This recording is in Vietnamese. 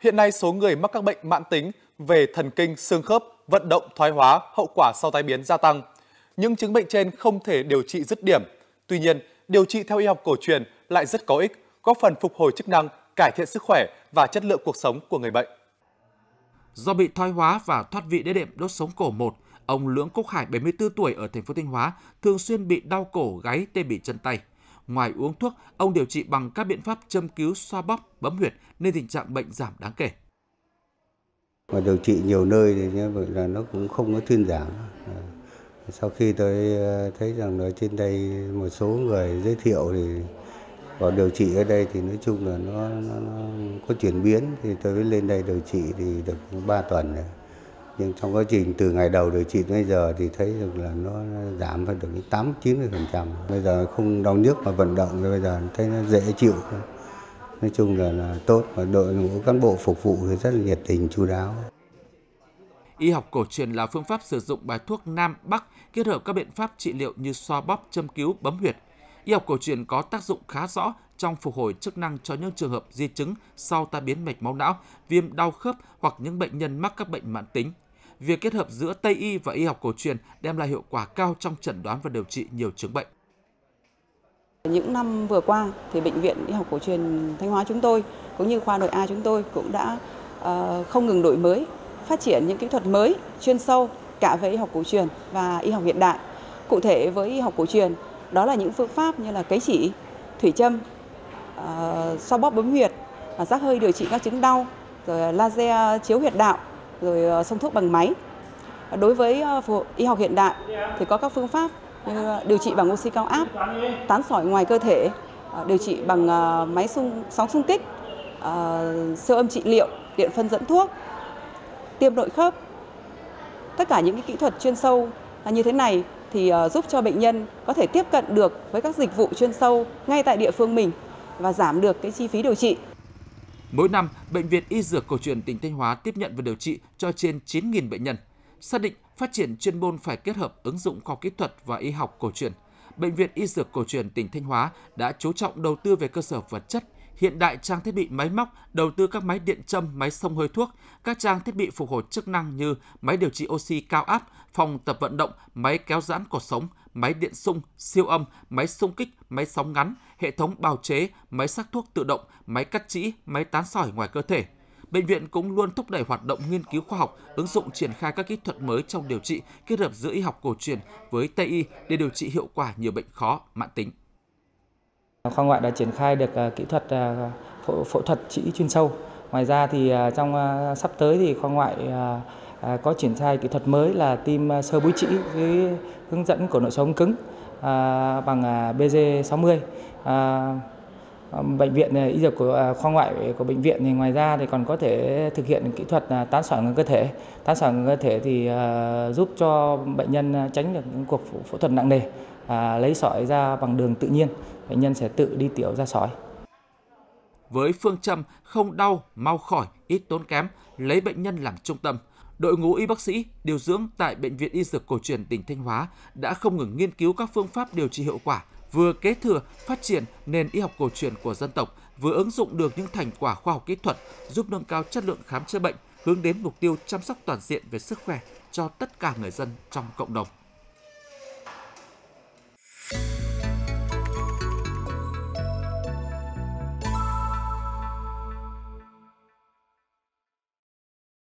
Hiện nay số người mắc các bệnh mãn tính về thần kinh, xương khớp, vận động thoái hóa, hậu quả sau tai biến gia tăng. Những chứng bệnh trên không thể điều trị dứt điểm. Tuy nhiên, điều trị theo y học cổ truyền lại rất có ích, góp phần phục hồi chức năng, cải thiện sức khỏe và chất lượng cuộc sống của người bệnh. Do bị thoái hóa và thoát vị đĩa đệm đốt sống cổ 1, ông Lưỡng Quốc Hải, 74 tuổi ở thành phố Thanh Hóa, thường xuyên bị đau cổ, gáy, tê bì chân tay. Ngoài uống thuốc, ông điều trị bằng các biện pháp châm cứu, xoa bóp, bấm huyệt nên tình trạng bệnh giảm đáng kể. Mà điều trị nhiều nơi thì như vậy là nó cũng không có thuyên giảm. Sau khi tôi thấy rằng ở trên đây một số người giới thiệu thì vào điều trị ở đây thì nói chung là nó có chuyển biến, thì tôi mới lên đây điều trị thì được 3 tuần rồi. Nhưng trong quá trình từ ngày đầu điều trị đến bây giờ thì thấy được là nó giảm phải được 80-90%. Bây giờ không đau nhức mà vận động, bây giờ thấy nó dễ chịu. Nói chung là tốt, và đội ngũ cán bộ phục vụ thì rất là nhiệt tình, chu đáo. Y học cổ truyền là phương pháp sử dụng bài thuốc Nam Bắc kết hợp các biện pháp trị liệu như xoa bóp, châm cứu, bấm huyệt. Y học cổ truyền có tác dụng khá rõ trong phục hồi chức năng cho những trường hợp di chứng sau tai biến mạch máu não, viêm đau khớp hoặc những bệnh nhân mắc các bệnh mãn tính. Việc kết hợp giữa Tây y và y học cổ truyền đem lại hiệu quả cao trong chẩn đoán và điều trị nhiều chứng bệnh. Những năm vừa qua thì Bệnh viện Y học cổ truyền Thanh Hóa chúng tôi cũng như khoa nội A chúng tôi cũng đã không ngừng đổi mới, phát triển những kỹ thuật mới chuyên sâu cả về y học cổ truyền và y học hiện đại. Cụ thể với y học cổ truyền đó là những phương pháp như là cấy chỉ, thủy châm, xoa bóp bấm huyệt, rắc hơi điều trị các chứng đau, rồi laser chiếu huyệt đạo, rồi xông thuốc bằng máy. Đối với y học hiện đại thì có các phương pháp như điều trị bằng oxy cao áp, tán sỏi ngoài cơ thể, điều trị bằng máy sóng xung kích, siêu âm trị liệu, điện phân dẫn thuốc, tiêm nội khớp. Tất cả những cái kỹ thuật chuyên sâu như thế này thì giúp cho bệnh nhân có thể tiếp cận được với các dịch vụ chuyên sâu ngay tại địa phương mình và giảm được cái chi phí điều trị. Mỗi năm, Bệnh viện Y Dược Cổ truyền tỉnh Thanh Hóa tiếp nhận và điều trị cho trên 9.000 bệnh nhân. Xác định phát triển chuyên môn phải kết hợp ứng dụng khoa học kỹ thuật và y học cổ truyền. Bệnh viện Y Dược Cổ truyền tỉnh Thanh Hóa đã chú trọng đầu tư về cơ sở vật chất, hiện đại trang thiết bị máy móc, đầu tư các máy điện châm, máy xông hơi thuốc, các trang thiết bị phục hồi chức năng như máy điều trị oxy cao áp, phòng tập vận động, máy kéo giãn cột sống, máy điện xung, siêu âm, máy xung kích, máy sóng ngắn, hệ thống bào chế, máy sắc thuốc tự động, máy cắt chỉ, máy tán sỏi ngoài cơ thể. Bệnh viện cũng luôn thúc đẩy hoạt động nghiên cứu khoa học, ứng dụng triển khai các kỹ thuật mới trong điều trị, kết hợp giữa y học cổ truyền với Tây y để điều trị hiệu quả nhiều bệnh khó, mãn tính. Khoa ngoại đã triển khai được kỹ thuật phẫu thuật trĩ chuyên sâu. Ngoài ra thì trong sắp tới thì khoa ngoại có triển khai kỹ thuật mới là tim sơ búi trĩ với hướng dẫn của nội soi ống cứng bằng BG60. Bệnh viện Y Dược của khoa ngoại của bệnh viện thì ngoài ra thì còn có thể thực hiện kỹ thuật tán sỏi ngoài cơ thể. Tán sỏi ngoài cơ thể thì giúp cho bệnh nhân tránh được những cuộc phẫu thuật nặng nề, lấy sỏi ra bằng đường tự nhiên. Bệnh nhân sẽ tự đi tiểu ra sỏi. Với phương châm không đau, mau khỏi, ít tốn kém, lấy bệnh nhân làm trung tâm, đội ngũ y bác sĩ điều dưỡng tại Bệnh viện Y Dược Cổ truyền tỉnh Thanh Hóa đã không ngừng nghiên cứu các phương pháp điều trị hiệu quả, vừa kế thừa, phát triển nền y học cổ truyền của dân tộc, vừa ứng dụng được những thành quả khoa học kỹ thuật giúp nâng cao chất lượng khám chữa bệnh, hướng đến mục tiêu chăm sóc toàn diện về sức khỏe cho tất cả người dân trong cộng đồng.